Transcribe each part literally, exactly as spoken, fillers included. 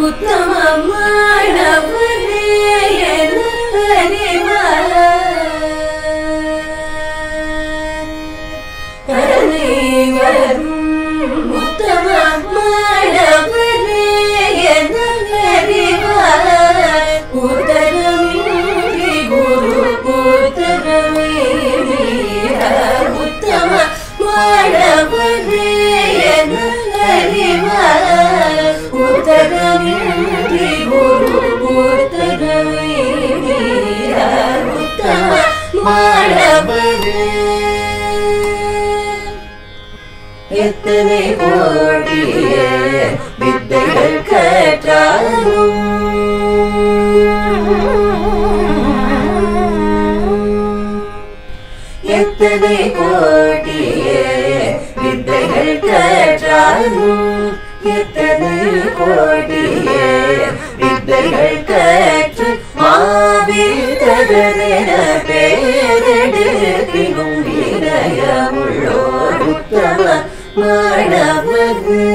உத்தமமானவரே என அறிவார் அனைவரும் உத்தமமானவரே என அறிவார் உத்தரமின்றி குரு உத்தரமே உத்தமமானவரே என அறிவார் உத்தரமின்றி குரு உத்தரமே உத்தமமானவரே எத்தனை கோடிய வித்தைகள் கற்றாலும் எத்தனை கோடிய வித்தைகள் கற்றாலும் எத்தனை கோடிய வித்தைகள் கற்று மாவீரரென பேரெடுப்பினும் வினயமுள்ளோர் உத்தமமானவரே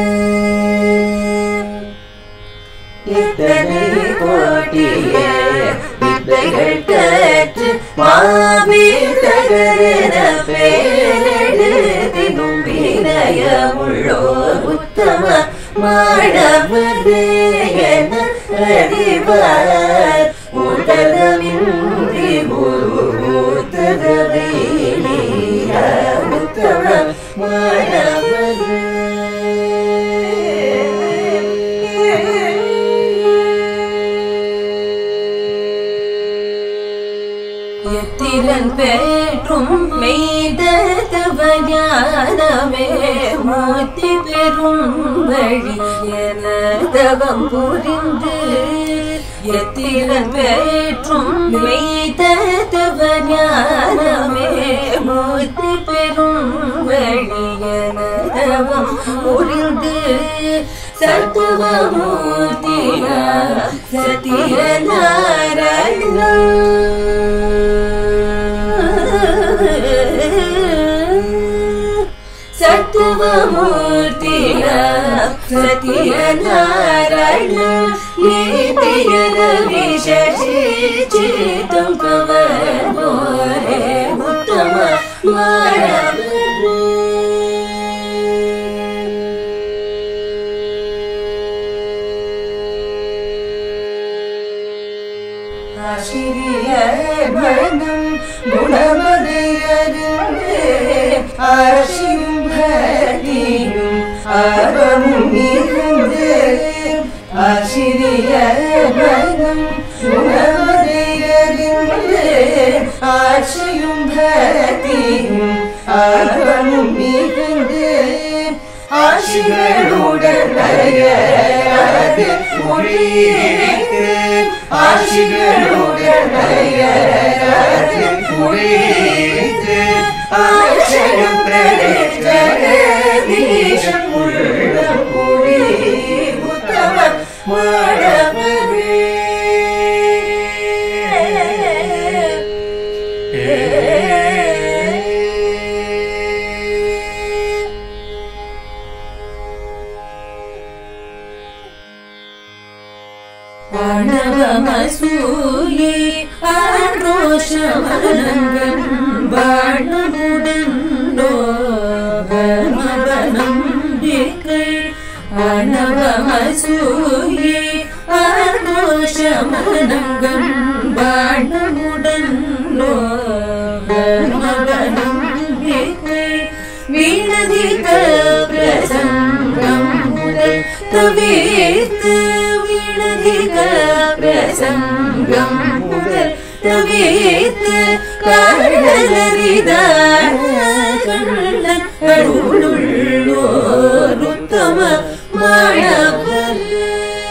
எத்தனை கோடிய வித்தைகள் கற்று மாவீரரென பேரெடுப்பினும் வினயமுள்ளோர் உத்தமமானவரே என அறிவார் உத்தரமின்றி குரு உத்தரமே உத்தமமானவரே எத்திரன் பெற்றும் மெய்தத்துவ ஞானமே மூர்த்தி பெறும் வழி என தவம் புரிந்து எத்திரன் பெற்றும் மெய்தத்துவ ஞானமே மூர்த்தி பெறும் வழி என தவம் புரிந்து சத்துவமூர்த்தியா சத்யநாராயண சத்துவமூர்த்தியா சத்யநாராயண நீதியர விசேஷிதம் கவர்வோரே உத்தமமானவரே ஆசிரியர் மனம் குணமதையறிந்து ஆசியும் பக்தியும் ஆர்வமும் இருந்து ஆசிரியர் மனம் குணமதையறிந்து ஆசியும் பக்தியும் ஆர்வமும் இருந்து ஆசிகளுடன் அயராது மொழிக்கு ஆசிகளுடன் அயராது மொழிக்கு ஆசனம் பெற்ற ஜெகதீசன் உள்ளம் கூடி உத்தமமானவரே ஆணவமசூயே ஆக்ரோஷமனங்கள் வாழமுடனோ நம்பிக்கை ஆணவமசூயே ஆக்ரோஷமனங்கள் வாழமுடனோ நம்பிக்கை வீணதிக பிரசங்கம் முதல் தவிர்த்து வீணதிக பிரசங்கம் முதல் தவிர்த்து கண்ணறிதார் கண்ணன் அருளுள்ளோர் உத்தமமானவரே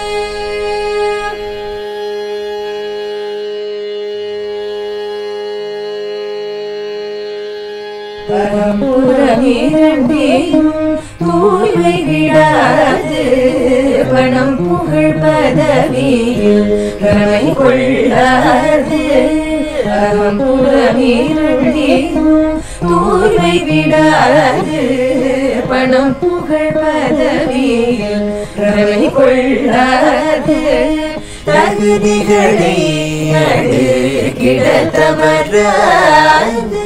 பரம்புரமிரண்டியும் தூய்மை விடாது பணம் புகழ் பதவியில் கடமை கொள்ளாது பரம்புரமிரண்டியும் தூய்மை விடாது பணம் புகழ் பதவியில் ரமை கொள்ளாது தகுதிகளை அடுக்கிட தவறாது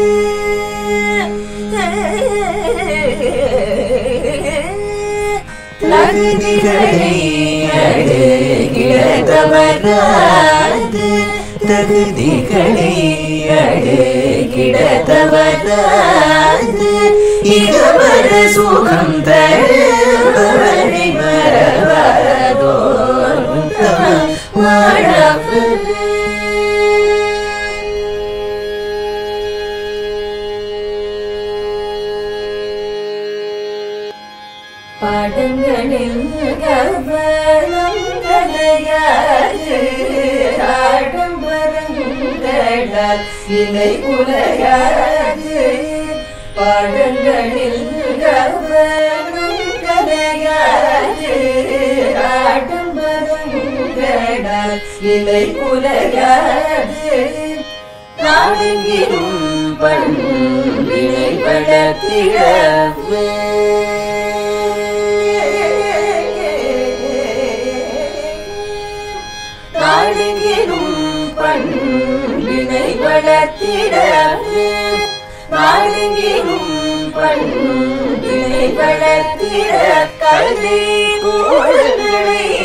தகுதிகளை அடுக்கிட தவறாது தகுதிகளை அடுக்கிட தவறாது இடமர சுகம் தருவரை மறவாதோ வாழாது பாடங்களில் கவனம் கலையாது ஆடம்பரங்களால் இலை குலையாது பாடங்களில் கவனம் கலையாது ஆடம்பரங்களால் இலை குலையாது நாடெங்கிலும் பண்பினை வளர்த்திடவே நாடெங்கிலும் பண்பினை வளர்த்திடவே நாடெங்கிலும் பண்பினை வளர்த்திட கல்வி கூடங்களை